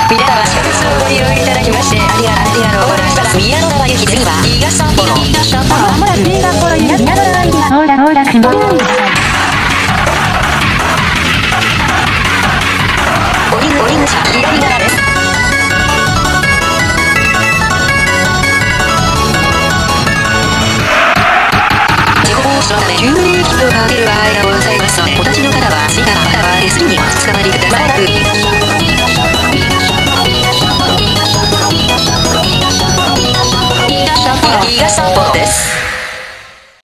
皆様祝日をご利用いただきましてありがとうございます。宮野川行き次は伊賀札幌。 まもなく新札幌宮野川行きが到着します。 降り口左側です。地方放送のため急ブレーキをかける場合がございますので、お立ち